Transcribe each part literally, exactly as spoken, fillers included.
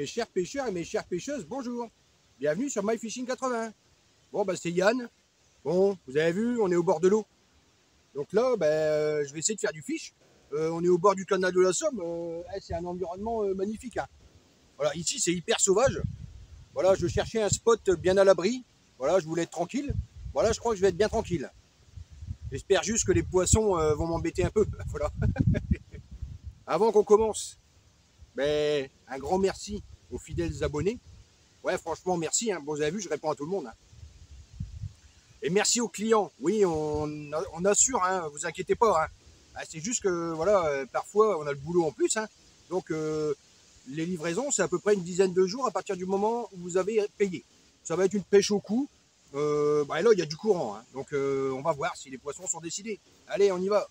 Mes chers pêcheurs et mes chères pêcheuses, bonjour. Bienvenue sur My Fishing quatre-vingts. Bon, bah c'est Yann. Bon, vous avez vu, on est au bord de l'eau. Donc là, bah, euh, je vais essayer de faire du fish. Euh, on est au bord du canal de la Somme. Euh, c'est un environnement euh, magnifique. Hein. Voilà, ici c'est hyper sauvage. Voilà, je cherchais un spot bien à l'abri. Voilà, je voulais être tranquille. Voilà, je crois que je vais être bien tranquille. J'espère juste que les poissons euh, vont m'embêter un peu. Voilà. Avant qu'on commence, ben, un grand merci aux fidèles abonnés. Ouais, franchement, merci. Hein. Bon, vous avez vu, je réponds à tout le monde. Hein. Et merci aux clients. Oui, on, on assure, hein, vous inquiétez pas. Hein. Ah, c'est juste que, voilà, euh, parfois, on a le boulot en plus. Hein. Donc, euh, les livraisons, c'est à peu près une dizaine de jours à partir du moment où vous avez payé. Ça va être une pêche au cou. Euh, bah là, il y a du courant. Hein. Donc, euh, on va voir si les poissons sont décidés. Allez, on y va.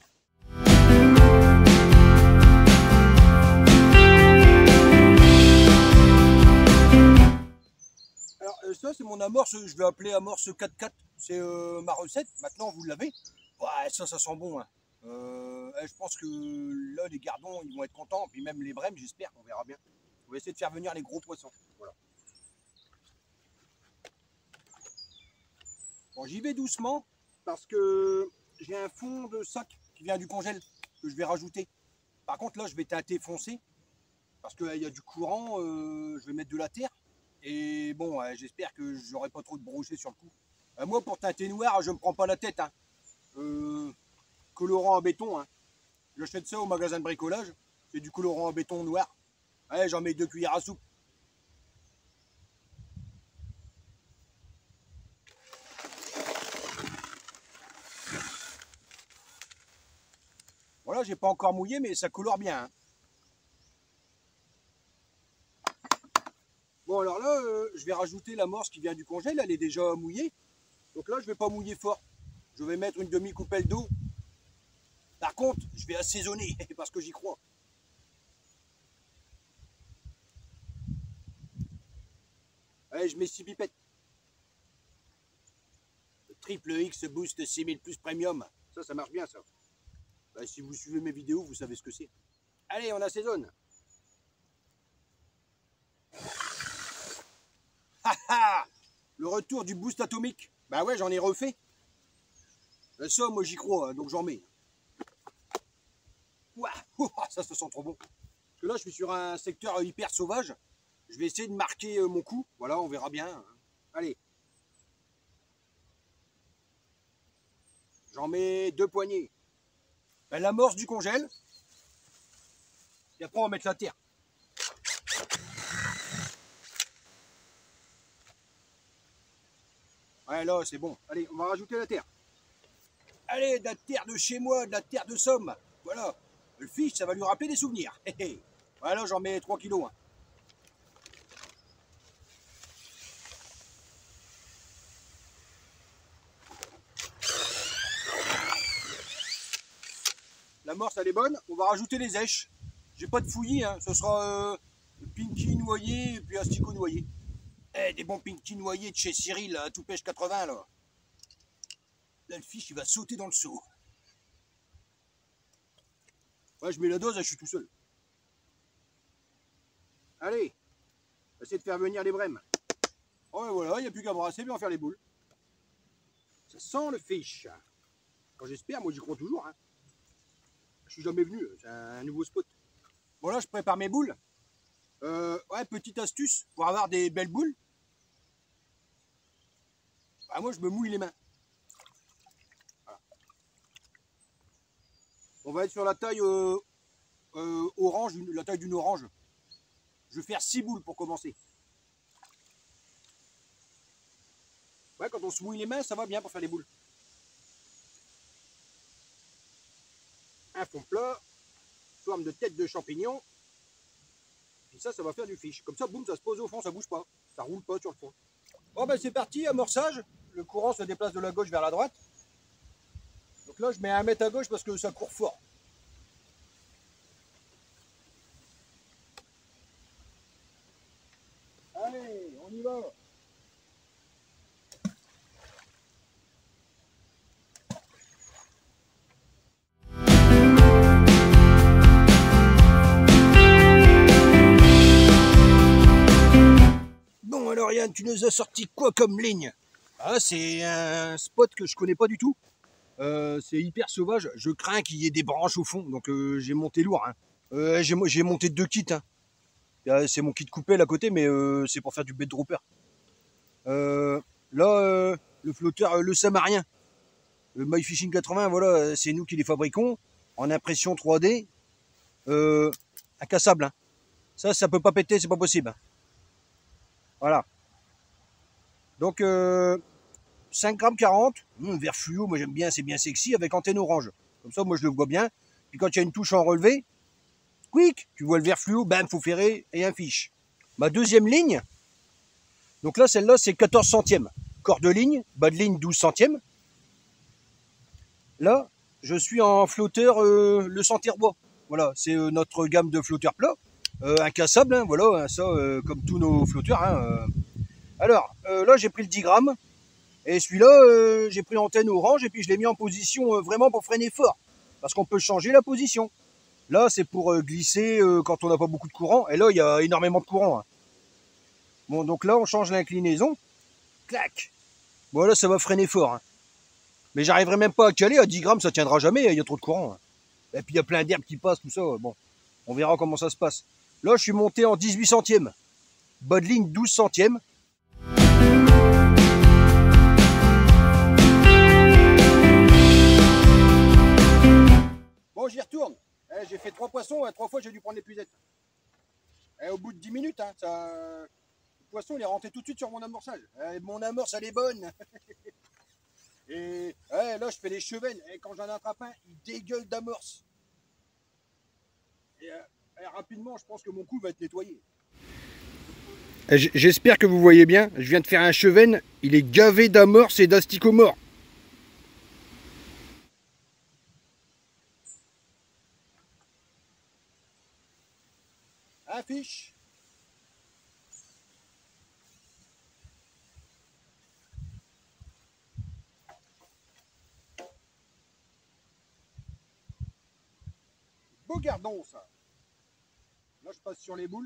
Alors, euh, ça, c'est mon amorce. Je vais appeler amorce quatre quatre. C'est euh, ma recette. Maintenant, vous l'avez. Ouais, ça, ça sent bon. Hein. Euh, je pense que là, les gardons, ils vont être contents. Puis même les brèmes, j'espère qu'on verra bien. On va essayer de faire venir les gros poissons. Voilà. Bon, j'y vais doucement parce que j'ai un fond de sac qui vient du congèle que je vais rajouter. Par contre, là, je vais teinter foncé parce qu'il y a du courant. Euh, je vais mettre de la terre. Et bon, euh, j'espère que j'aurai pas trop de brochets sur le coup. Euh, moi, pour teinter noir, je me prends pas la tête. Hein. Euh, colorant en béton. Hein. J'achète ça au magasin de bricolage. C'est du colorant en béton noir. Ouais, j'en mets deux cuillères à soupe. Voilà, j'ai pas encore mouillé, mais ça colore bien. Hein. Bon, alors là, euh, je vais rajouter l'amorce qui vient du congèle. Elle est déjà mouillée. Donc là, je vais pas mouiller fort. Je vais mettre une demi-coupelle d'eau. Par contre, je vais assaisonner parce que j'y crois. Allez, je mets six pipettes. Le triple X Boost six mille plus Premium. Ça, ça marche bien, ça. Bah, si vous suivez mes vidéos, vous savez ce que c'est. Allez, on assaisonne. Le retour du boost atomique. Bah ouais, j'en ai refait. Ça, moi, j'y crois, hein, donc j'en mets. Ouah, ça se sent trop bon. Parce que là, je suis sur un secteur hyper sauvage. Je vais essayer de marquer mon coup. Voilà, on verra bien. Allez. J'en mets deux poignées. Ben, l'amorce du congèle. Et après, on va mettre la terre. Ouais, là, c'est bon. Allez, on va rajouter la terre. Allez, de la terre de chez moi, de la terre de Somme. Voilà. Le fish, ça va lui rappeler des souvenirs. Voilà, j'en mets trois kilos. Hein. L'amorce, elle est bonne. On va rajouter les èches. J'ai pas de fouillis. Hein. Ce sera euh, pinky noyé et puis asticot noyé. Eh, des bons pinky noyés de chez Cyril, à tout pêche quatre-vingts, là. Là, le fish, il va sauter dans le seau. Ouais, je mets la dose, je suis tout seul. Allez, on va essayer de faire venir les brèmes. Oh, et voilà, il n'y a plus qu'à brasser, puis on va faire les boules. Ça sent le fish. Quand j'espère, moi j'y crois toujours. Hein. Je suis jamais venu, c'est un nouveau spot. Bon, là, je prépare mes boules. Euh, ouais, petite astuce pour avoir des belles boules. Ah, moi, je me mouille les mains. Voilà. On va être sur la taille euh, euh, orange, la taille d'une orange. Je vais faire six boules pour commencer. Ouais, quand on se mouille les mains, ça va bien pour faire les boules. Un fond plat, forme de tête de champignon. Puis ça, ça va faire du fish. Comme ça, boum, ça se pose au fond, ça bouge pas. Ça roule pas sur le fond. Bon, ben c'est parti, amorçage. Le courant se déplace de la gauche vers la droite. Donc là, je mets un mètre à gauche parce que ça court fort. Allez, on y va. tu nous as sorti quoi comme ligne? Ah, c'est un spot que je connais pas du tout. Euh, c'est hyper sauvage. Je crains qu'il y ait des branches au fond, donc euh, j'ai monté lourd. Hein. Euh, j'ai monté deux kits. Hein. C'est mon kit coupé à côté, mais euh, c'est pour faire du bed dropper. Euh, là, euh, le flotteur, euh, le Samarien, le MyFishing quatre-vingts, voilà, c'est nous qui les fabriquons en impression trois D, euh, incassable. Hein. Ça, ça peut pas péter, c'est pas possible. Hein. Voilà. Donc, euh, cinq grammes quarante, mmh, vert fluo, moi j'aime bien, c'est bien sexy, avec antenne orange. Comme ça, moi je le vois bien. Puis quand il y a une touche en relevé, quick, tu vois le vert fluo, bam, faut ferrer et un fiche. Ma deuxième ligne, donc là, celle-là, c'est quatorze centièmes. Corps de ligne, bas de ligne, douze centièmes. Là, je suis en flotteur euh, le Santerbois. Voilà, c'est euh, notre gamme de flotteurs plats. Euh, incassable, hein, voilà, hein, ça, euh, comme tous nos flotteurs. Hein, euh. Alors, euh, là, j'ai pris le dix grammes. Et celui-là, euh, j'ai pris antenne orange et puis je l'ai mis en position euh, vraiment pour freiner fort. Parce qu'on peut changer la position. Là, c'est pour euh, glisser euh, quand on n'a pas beaucoup de courant. Et là, il y a énormément de courant. Hein. Bon, donc là, on change l'inclinaison. Clac. Bon, là, ça va freiner fort. Hein. Mais j'arriverai même pas à caler. À dix grammes, ça tiendra jamais. Il y a trop de courant. Hein. Et puis, il y a plein d'herbes qui passent, tout ça. Bon, on verra comment ça se passe. Là, je suis monté en dix-huit centièmes. Bas de ligne, douze centièmes. Bon, j'y retourne. Eh, j'ai fait trois poissons, trois fois j'ai dû prendre l'épuisette. Eh, au bout de dix minutes, hein, ça... le poisson il est rentré tout de suite sur mon amorçage. Eh, mon amorce elle est bonne. Et eh, là je fais les chevennes. Et quand j'en attrape un, il dégueule d'amorce. Et, eh, rapidement, je pense que mon cou va être nettoyé. J'espère que vous voyez bien. Je viens de faire un cheven. Il est gavé d'amorce et d'asticots morts. Affiche. Beau gardon ça. Là je passe sur les boules.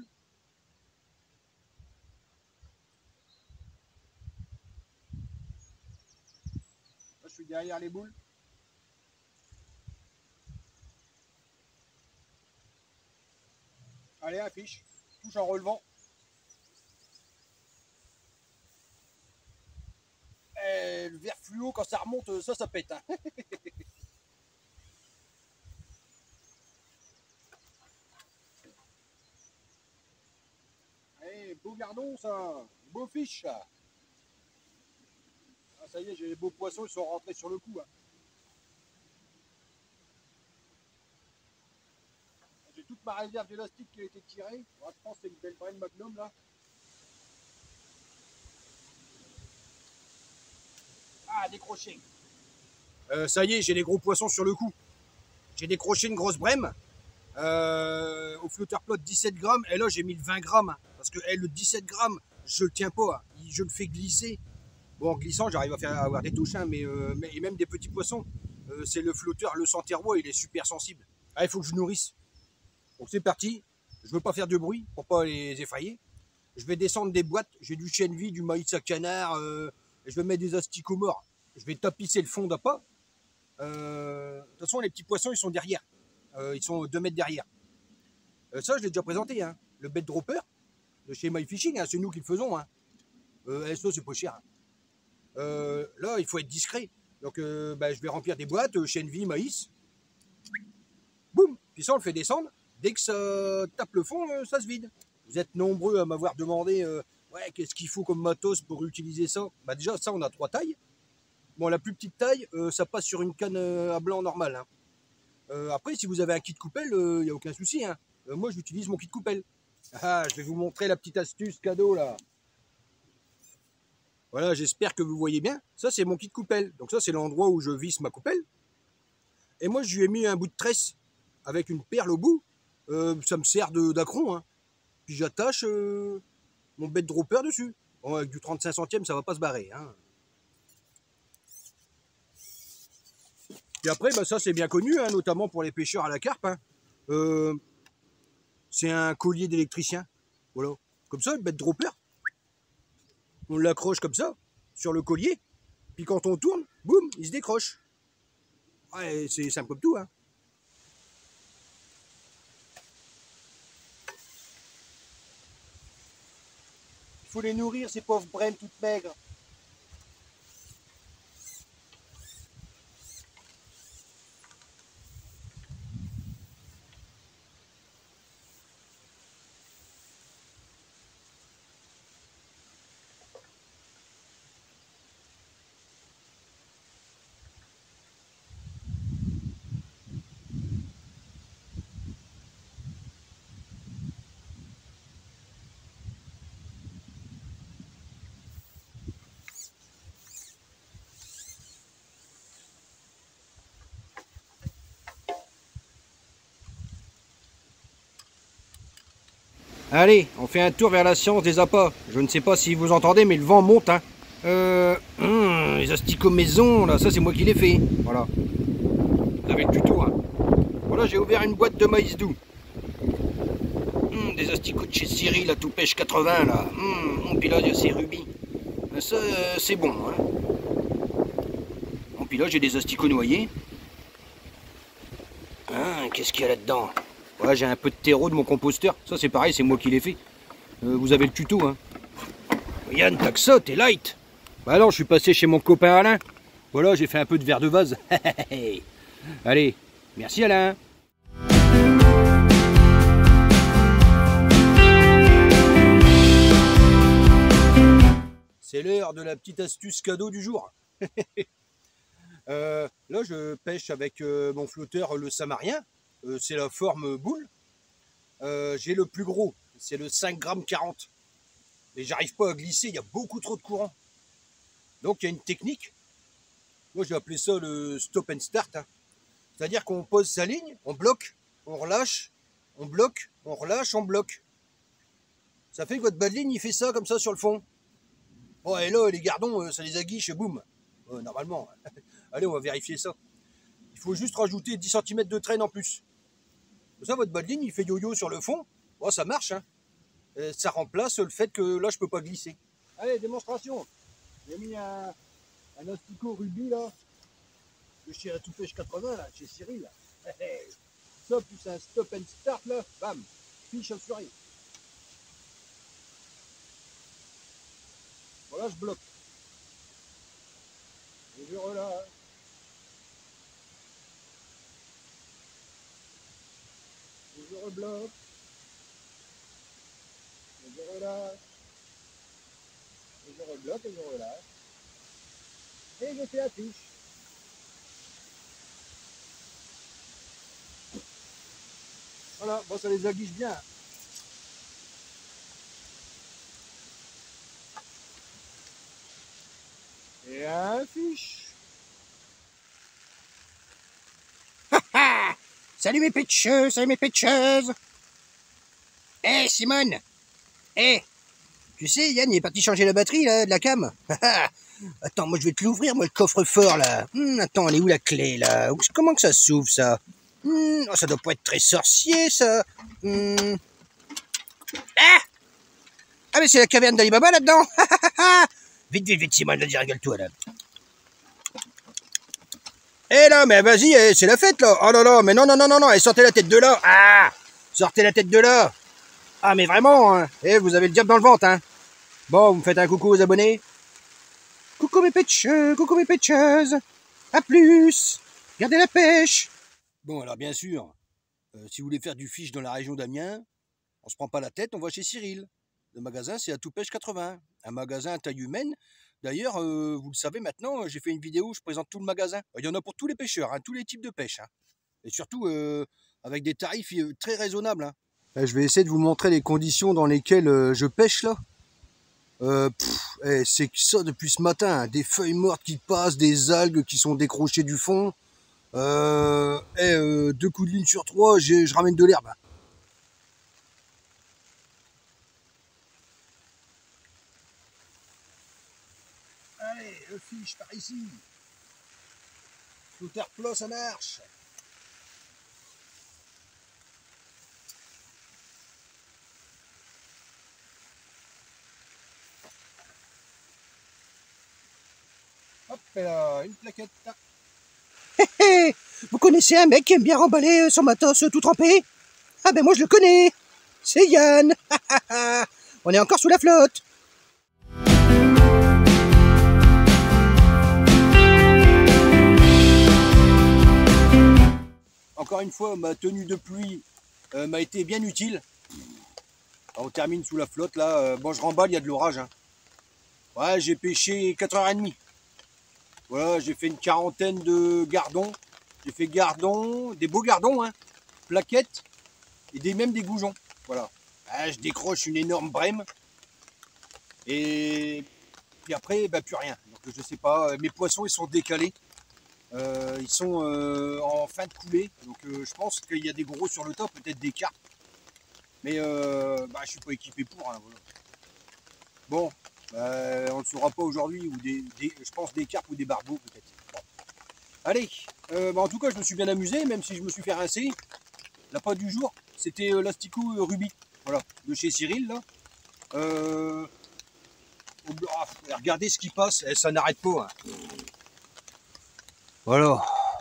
Là je suis derrière les boules. Allez, affiche. Touche en relevant. Et le vert fluo, quand ça remonte, ça, ça pète. Hein. Allez, beau gardon, ça. Beau fiche, ça. Ah, ça y est, j'ai les beaux poissons, ils sont rentrés sur le coup. Hein. J'ai toute ma réserve d'élastique qui a été tirée. Bon, je pense que c'est une belle brenne Magnum, là. Ah, décroché. Euh, ça y est, j'ai les gros poissons sur le coup. J'ai décroché une grosse brème. Euh, au flotteur plot dix-sept grammes. Et là, j'ai mis le vingt grammes. Hein, parce que hey, le dix-sept grammes, je le tiens pas. Hein, je le fais glisser. Bon, en glissant, j'arrive à faire à avoir des touches. Hein, mais, euh, mais et même des petits poissons. Euh, c'est le flotteur, le Santerbois, il est super sensible. Ah, il faut que je nourrisse. Donc c'est parti. Je veux pas faire de bruit pour pas les effrayer. Je vais descendre des boîtes. J'ai du chêne vie, du maïs à canard. Euh, je vais mettre des asticots morts. Je vais tapisser le fond d'appât. Euh, de toute façon, les petits poissons, ils sont derrière. Euh, ils sont deux mètres derrière. Euh, ça, je l'ai déjà présenté. Hein. Le bed dropper de chez MyFishing, hein, c'est nous qui le faisons. Hein. Euh, S O, c'est pas cher. Hein. Euh, là, il faut être discret. Donc, euh, bah, je vais remplir des boîtes, euh, chêne vie, maïs. Boum. Puis ça, on le fait descendre. Dès que ça tape le fond, euh, ça se vide. Vous êtes nombreux à m'avoir demandé euh, ouais, qu'est-ce qu'il faut comme matos pour utiliser ça. Bah, déjà, ça, on a trois tailles. Bon, la plus petite taille, euh, ça passe sur une canne à blanc normale. Hein. Euh, après, si vous avez un kit coupelle, il euh, n'y a aucun souci. Hein. Euh, moi, j'utilise mon kit coupelle. Ah, je vais vous montrer la petite astuce cadeau là. Voilà, j'espère que vous voyez bien. Ça, c'est mon kit coupelle. Donc ça, c'est l'endroit où je visse ma coupelle. Et moi, je lui ai mis un bout de tresse avec une perle au bout. Euh, ça me sert d'acron. Hein. Puis j'attache euh, mon bed dropper dessus. Bon, avec du trente-cinq centièmes, ça va pas se barrer. Hein. Et après, bah, ça c'est bien connu, hein, notamment pour les pêcheurs à la carpe. Hein. Euh, c'est un collier d'électricien. Voilà. Comme ça, le bed dropper. on l'accroche comme ça, sur le collier, puis quand on tourne, boum, il se décroche. Ouais, c'est simple comme tout, hein. Il faut les nourrir, ces pauvres brèmes toutes maigres. Allez, on fait un tour vers la science des appâts. Je ne sais pas si vous entendez, mais le vent monte, hein. Euh, hum, les asticots maison, là, ça c'est moi qui l'ai fait. Voilà. Vous avez le tuto, hein. Voilà, j'ai ouvert une boîte de maïs doux. Hum, des asticots de chez Cyril, la tout pêche quatre-vingts, là. Hum, puis là, il y a ces rubis. Ça, euh, c'est bon, hein. Puis là, j'ai des asticots noyés. Hein, qu'est-ce qu'il y a là-dedans? Ouais, j'ai un peu de terreau de mon composteur. Ça, c'est pareil, c'est moi qui l'ai fait. Euh, vous avez le tuto, hein. Yann, t'as que ça, t'es light. Bah non, je suis passé chez mon copain Alain. Voilà, j'ai fait un peu de verre de vase. Allez, merci Alain. C'est l'heure de la petite astuce cadeau du jour. euh, là, je pêche avec euh, mon flotteur, le Samarien. Euh, c'est la forme boule. Euh, j'ai le plus gros, c'est le cinq grammes quarante. Et j'arrive pas à glisser, il y a beaucoup trop de courant. Donc il y a une technique. Moi j'ai appelé ça le stop and start. Hein. C'est-à-dire qu'on pose sa ligne, on bloque, on relâche, on bloque, on relâche, on bloque. Ça fait que votre bas de ligne il fait ça comme ça sur le fond. Bon et là les gardons ça les aguiche et boum. Euh, normalement. Allez on va vérifier ça. Il faut juste rajouter dix centimètres de traîne en plus. Comme ça votre bas de ligne il fait yo-yo sur le fond. Bon ça marche hein. Et ça remplace le fait que là je peux pas glisser. Allez démonstration. J'ai mis un, un asticot rubis là. De chez la tout pêche quatre-vingts là, chez Cyril. Là. Ça plus un stop and start là, bam, fiche assurée. Voilà, je bloque. Et je relâche. Et je rebloque. Et je relâche. Et je rebloque et je relâche. Et je fais la fiche. Voilà, bon ça les aguiche bien. Et un fiche. Salut mes pêcheux, salut mes pêcheuses. Eh hey, Simone. Eh hey, tu sais Yann il est parti changer la batterie là, de la cam. Attends, moi je vais te l'ouvrir, moi le coffre-fort là. Hum, attends, elle est où la clé là? Comment que ça s'ouvre ça? Hum, oh, ça doit pas être très sorcier ça. Hum. Ah, ah mais c'est la caverne d'Ali Baba là-dedans. Vite, vite, vite Simone, vas-y régale-toi là. Eh là, mais vas-y, c'est la fête là. Oh là là, mais non, non, non, non, non, et sortez la tête de là. Ah, sortez la tête de là. Ah mais vraiment, hein. Eh, vous avez le diable dans le ventre, hein. Bon, vous me faites un coucou aux abonnés. Coucou mes pêcheux, coucou mes pêcheuses. À plus. Gardez la pêche. Bon, alors bien sûr, euh, si vous voulez faire du fiche dans la région d'Amiens, on se prend pas la tête, on va chez Cyril. Le magasin, c'est à tout pêche quatre-vingts. Un magasin à taille humaine. D'ailleurs, euh, vous le savez maintenant, j'ai fait une vidéo où je présente tout le magasin. Il y en a pour tous les pêcheurs, hein, tous les types de pêche. Hein. Et surtout, euh, avec des tarifs très raisonnables. Hein. Je vais essayer de vous montrer les conditions dans lesquelles euh, je pêche là. Euh, eh, c'est ça depuis ce matin, hein, des feuilles mortes qui passent, des algues qui sont décrochées du fond. Euh, eh, euh, deux coups de ligne sur trois, je ramène de l'herbe. Allez, le fiche par ici. Tout terre plat, ça marche. elle a une plaquette. Hé hé, vous connaissez un mec qui aime bien remballer son matos tout trempé? Ah ben moi je le connais, c'est Yann. On est encore sous la flotte. Encore une fois, ma tenue de pluie euh, m'a été bien utile. On termine sous la flotte là. Euh, bon, je remballe, il y a de l'orage. Hein. Ouais, j'ai pêché quatre heures trente. Voilà, j'ai fait une quarantaine de gardons. J'ai fait gardons, des beaux gardons, hein, plaquettes et des, même des goujons. Voilà. Ah, je décroche une énorme brème. Et puis après, bah, plus rien. Donc je sais pas, mes poissons ils sont décalés. Euh, ils sont euh, en fin de coulée. Donc euh, je pense qu'il y a des gros sur le top, peut-être des carpes. Mais euh, bah, je suis pas équipé pour. Hein, voilà. Bon, bah, on ne le saura pas aujourd'hui. Ou des, des, je pense des carpes ou des barbeaux peut-être. Bon. Allez, euh, bah, en tout cas je me suis bien amusé, même si je me suis fait rincer. L'appât du jour, c'était euh, l'asticot euh, rubis. Voilà, de chez Cyril là. Euh, oh, regardez ce qui passe, eh, ça n'arrête pas. Hein. Voilà.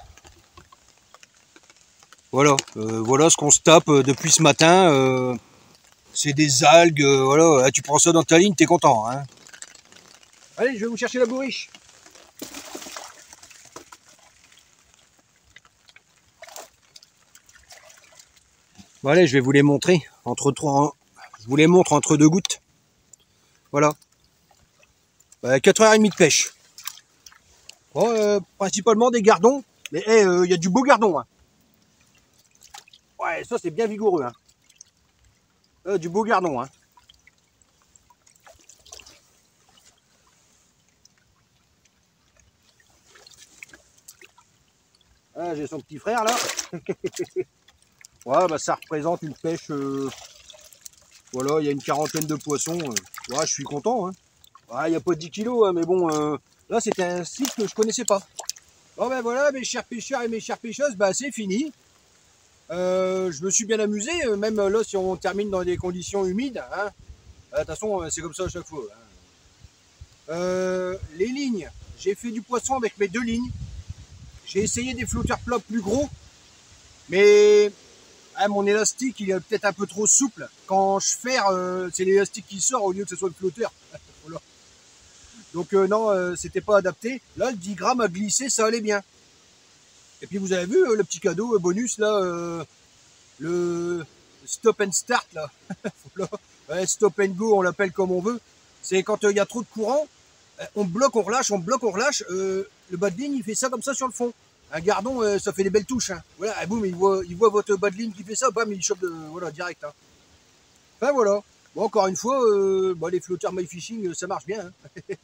Voilà, euh, voilà ce qu'on se tape euh, depuis ce matin. Euh, c'est des algues, euh, voilà. Tu prends ça dans ta ligne, t'es content. Hein. Allez, je vais vous chercher la bourriche. Bon, allez, je vais vous les montrer. Entre trois, je vous les montre entre deux gouttes. Voilà. Bah, quatre heures trente de pêche. Bon, euh, principalement des gardons. Mais il hey, euh, y a du beau gardon. Hein. Ouais, ça c'est bien vigoureux. Hein. Euh, du beau gardon. Hein. Ah, j'ai son petit frère là. Ouais, bah ça représente une pêche. Euh... Voilà, il y a une quarantaine de poissons. Euh... Ouais, je suis content. Hein. Ouais, il n'y a pas dix kilos, hein, mais bon, euh... là c'était un site que je connaissais pas. Bon ben voilà, mes chers pêcheurs et mes chères pêcheuses, bah c'est fini. Euh, je me suis bien amusé, même là si on termine dans des conditions humides. Hein. De toute façon, c'est comme ça à chaque fois. Hein. Euh, les lignes, j'ai fait du poisson avec mes deux lignes. J'ai essayé des flotteurs plats plus gros, mais hein, mon élastique il est peut-être un peu trop souple. Quand je ferre, euh, c'est l'élastique qui sort au lieu que ce soit le flotteur. Voilà. Donc euh, non, euh, c'était pas adapté. Là, le dix grammes à glisser, ça allait bien. Et puis vous avez vu euh, le petit cadeau euh, bonus là, euh, le stop and start là. Voilà. Ouais, stop and go, on l'appelle comme on veut. C'est quand il euh, y a trop de courant, euh, on bloque, on relâche, on bloque, on relâche. Euh, le bas de ligne, il fait ça comme ça sur le fond. Un gardon, euh, ça fait des belles touches. Hein. Voilà, et boum, il voit, il voit votre bas de ligne qui fait ça, bam, il chope de, voilà, direct. Hein. Enfin voilà. Bon, encore une fois, euh, bah, les flotteurs my fishing, ça marche bien. Hein.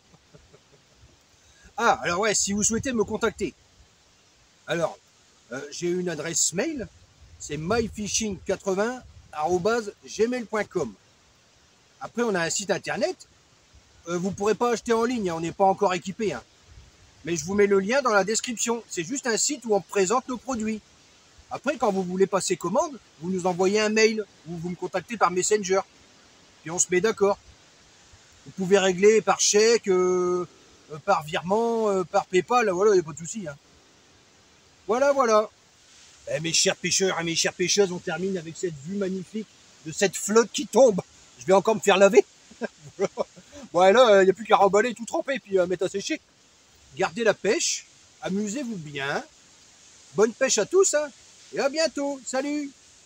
Ah, alors ouais, si vous souhaitez me contacter. Alors, euh, j'ai une adresse mail, c'est my fishing quatre-vingts arobase gmail point com. Après, on a un site internet. Euh, vous ne pourrez pas acheter en ligne, hein, on n'est pas encore équipé. Hein. Mais je vous mets le lien dans la description. C'est juste un site où on présente nos produits. Après, quand vous voulez passer commande, vous nous envoyez un mail ou vous me contactez par Messenger. Puis on se met d'accord. Vous pouvez régler par chèque, euh, par virement, euh, par PayPal, voilà, il n'y a pas de souci. Hein. Voilà, voilà. Eh, mes chers pêcheurs et mes chères pêcheuses, on termine avec cette vue magnifique de cette flotte qui tombe. Je vais encore me faire laver. Bon, là, il n'y a plus qu'à remballer, tout tremper, puis euh, mettre à sécher. Gardez la pêche, amusez-vous bien. Bonne pêche à tous, hein, et à bientôt. Salut!